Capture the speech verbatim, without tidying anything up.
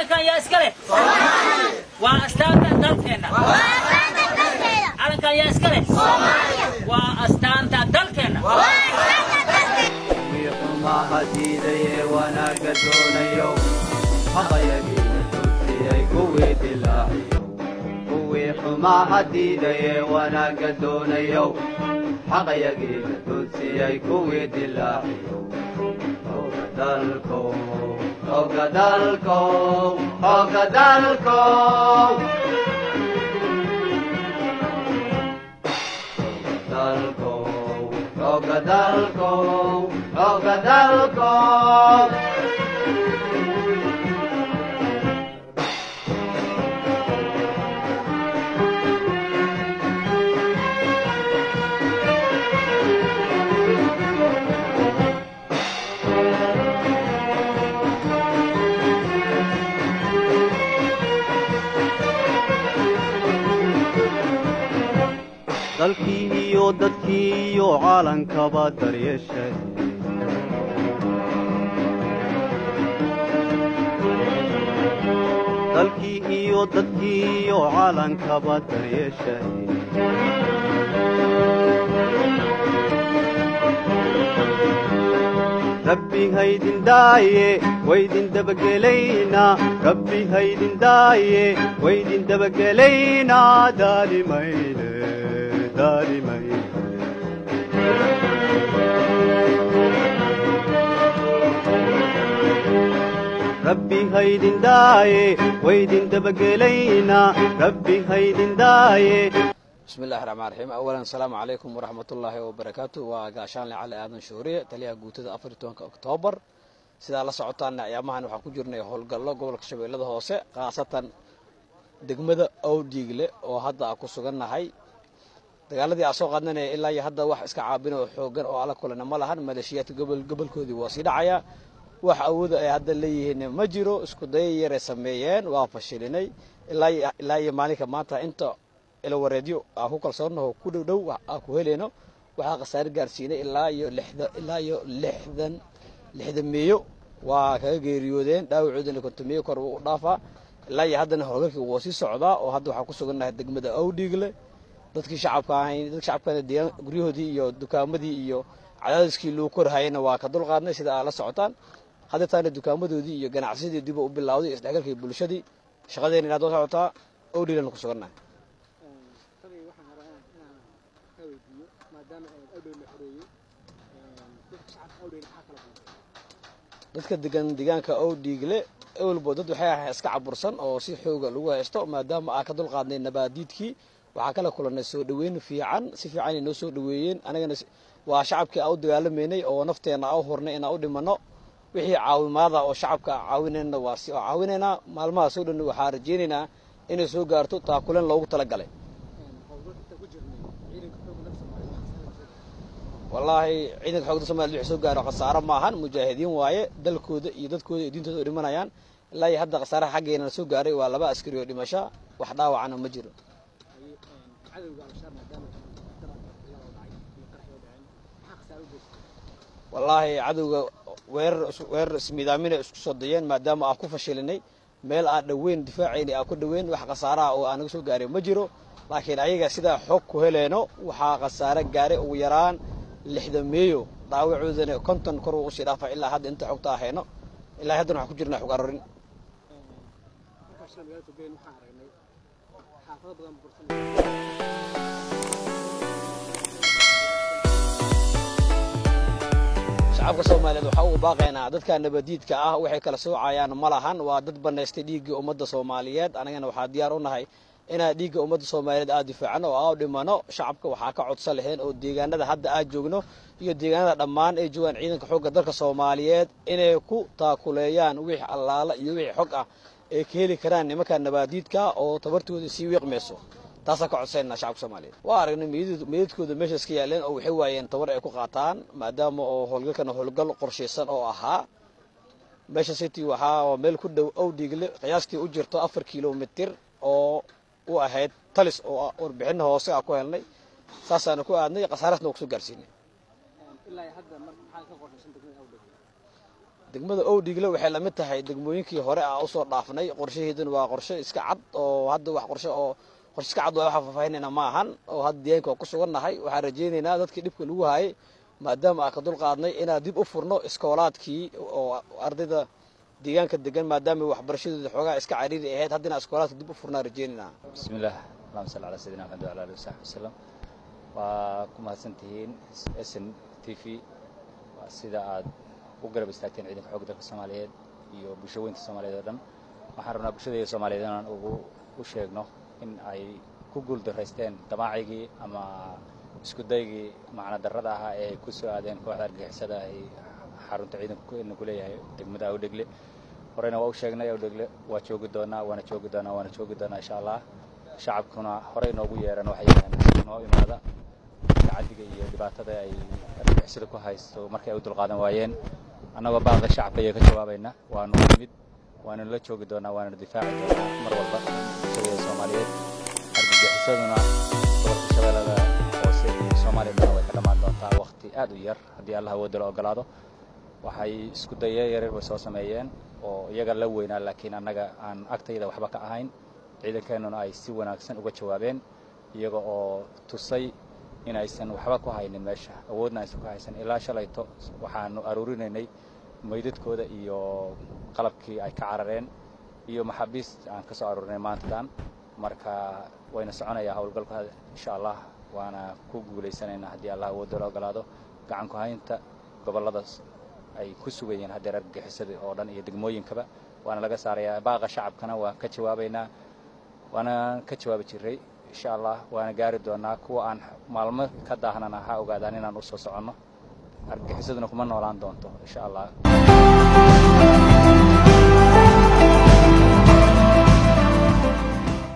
calankan yaa iskale waa astaanta dalkeena calankan yaa iskale waa astaanta dalkeena ma hadiidaye wanaaga doonayo haqayagiina tursiyay kuwii dilaaciyo kuwii xumaa hadiidaye wanaaga doonayo haqayagiina tursiyay kuwii dilaaciyo oga dalkow oga dalkow oga dalkow oga dalkow oga dalkow dalkii iyo dadkii iyo caalankaba daryeeshay dalkii iyo dadkii iyo caalankaba daryeeshay rabbi haydin daaye waydin dabagelaynaa rabbi haydin daaye waydin dabagelaynaa daalimayne rabbi haydin daaye waydin dabagelaynaa rabbi haydin daaye بسم الله الرحمن الرحيم أولا السلام عليكم ورحمة الله وبركاته وقاشان على آذن شورية تليها قوتة أفريتون أكتوبر سيدا الله سعوتان أيامها وحكو جرني هولق الله قبل كشبه لده هوسي قاسة دقمة أو ديقلة وهذا أكو سوغن هاي dagaaladii aan soo qaadnay ilaa iyo hadda wax iska caabin oo xoogan oo ala kulana ma lahan maleeshiyada gobol gobolkoodii waa sii dhacaya wax awood ay hadda leeyihiin ma jiro isku day yar ay sameeyeen waa fashilinay ilaa ilaa iyo maalinka maanta inta ila wareediyo aan ku kalsoonahay ku dhow dhow aan ku heleeno waxa qasaar gaarsiinay ilaa iyo lixdan ilaa iyo lixdan lixdan meeyo waa kaga geeriyoodeen dhaawacoodina kontomiyo kor u dhaafa ilaa iyo haddana howlgalkii waa sii socdaa oo hadda waxa ku suganahay degmada Awdhiigle dadkii shacabka ahayn dadka shacabka deegaan guryahoodii iyo dukaamadii iyo cadaadiskii loo korhayna waa ka dulqaadnay sida ay la socotaan hadda taana dukaamadoodii iyo ganacsigadii dib u bilowday isdhexgalkii bulshadii shaqadeena inaad socotaa Awdhiigle ku suganahay dadka degan deegaanka Awdhiigle awalba dad waxay ahayd iska cabursan oo si xooga lagu haysto maadaama aan ka dulqaadnay nabaadiidkii waxa kala kulanay soo dhaweyn fiican si fiican inoo soo dhaweeyeen anagana waa shacabkii aan u dagaalameynay oo nafteena aan hornay inaan u dhimano wixii caawimaada oo shacabka caawinayna waa si caawinayna maalmaha soo dhan waxa rajeenayna inay soo gaarto taakulan loogu tala galay wallahi ciidanka xoogda Soomaaliya wuxuu soo gaaro qasaaro maahan mujaahidiin waaye dalkooda iyo dadkooda iyo diintooda dhimanayaan ilaa iyo hadda qasaaraha xageena soo gaaray waa laba askari oo dhimasho wax dhaawacana ma jiro والله عدوغا وير وير اسميدامينا isku soo dayeen maadaama aan ku fashilinay meel aan dhaweyn difaacayni aan ku dhaweyn wax qasaara oo aan soo gaaray ma jiro laakiin ayaga sida xog ku heleeno waxa qasaare gaaray ugu yaraan lixdan meeyo dhaawacoodana konton kor u sii dhaafay ilaa hadda inta xogta ahayno ilaa hadda waxa ku jirnaa xog arorin shacabka Soomaaliyeed waxa uu baaqaynaa dadka nabadiidka ah waxay kala soocayaan malahan waa dad baneystay dhiigga ummadda Soomaaliyeed anagana waxa diyaar u nahay inaa dhiigga ummadda Soomaaliyeed aad difaacno oo aan dhimano shacabka waxa ka codsan lahayn oo deegaanada hadda aad joogno iyo deegaanada dhammaan ay joogan ciidanka xoogga dalka Soomaaliyeed inay ku taakuleeyaan wixii allaala iyo wixii xog ah ee ka heli karaan nimanka nabadiidka oo tabartooda si wiiqmeyso taasa ka codsanayna shacabka Soomaaliyeed waa aragnay meedadkooda meesha iska yaaleen oo waxay waayeen tabar ay ku qaataan maadaama oo howlgalkan howlgal qorsheysan oo ahaa meesha city waxa oo meel ku dhow Awdhiigle qiyaastii u jirto afar kiiloomitir oo u ahayd talis oo warbixin hoose ah ku helnay saasana ku aadnay qasaarasna ku soo gaarsiinay ilaa hadda mar maxaa ka qorsheysan degmada Awdhiigle degmada Owdhigle waxay la mid tahay degmooyinkii hore ah u soo dhaafnay qorshaheeduna waa qorshe iska cad oo hadda wax qorshe oo qorshe iska cad waxa faahfaahinayna ma ahan oo hadda deegaanka ku sugannahay waxaan rajaynaynaa dadkii dhibka lagu hayay maadaama aan ka dul qaadnay inaan dib u furno iskoolaadkii oo ardayda deegaanka degan maadaama waxbarashadooda xoogaa iska cariiri ahayd haddana iskoolaadka dib u furnaa rajaynaynaa. bismillaah allahumma salli ala sayyidina Muhammad wa ala alihi wa sallam waa ku mahadsantihiin S N T V sida aad u garab istaagteen ciidanka xoogga dalka Soomaaliyeed iyo bulshooyinka Soomaaliyeed oo dhan waxaan rabnaa bulshada Soomaaliyeed inaan ugu u sheegno in ay ku guuldareysteen damaacigii ama isku daygii macna darrada ah ee ay ku soo aadeen kooxda argagixisada ay xarunta ciidanku ku leeyahay degmada Owdhigle horena waa u sheegnay Owdhigle waa joogi doonaa waana joogi doonaa waana joogi doonaa insha Allah shacabkuna horey noogu yeeran waxay yihiin noo imaada cadiga iyo dhibaatada ay argagixisada ku haysto markay u dulqaadan waayeen annagoo baaqda shacabka iyo ka jawaabayna waanu mid waana la joogi doonaa waana difaaci doonaa mar walba bulshada Soomaaliyeed argagixisaduna gobolka Shabeellada hoose iyo Soomaaliya way ka dhamaan doontaa waqti aad u yar haddii Allah uu dalo ogolaado waxay isku dayay yaryar way soo sameeyeen oo iyaga la weynaa laakiin annaga aan agtayda waxba ka ahayn ciidankeenuna ay si wanaagsan uga jawaabeen iyaga oo tusay in aysan waxba ku haynin meesha awoodna aysan ku haysan ilaa shalayto waxaanu aruurinaynay meydadkooda iyo qalabkii ay ka carareen iyo maxaabiis aan ka soo aruurinay maantadan marka wayna soconayaa howlgalkooda insha Allah waana ku guuleysanaynaa haddii Allah uu dalo ogolaado gacan ku haynta goboladaas ay ku sugayeen haddii argagixisada oo dhan iyo degmooyinkaba waana laga saarayaa baaqa shacabkana waa ka jawaabaynaa waana ka jawaabi jiray insha Allah waana gaari doonaa kuwa aan maalmo ka daahnana ha ogaadaan inaan u soo soconno argagixisaduna kuma noolaan doonto insha Allah.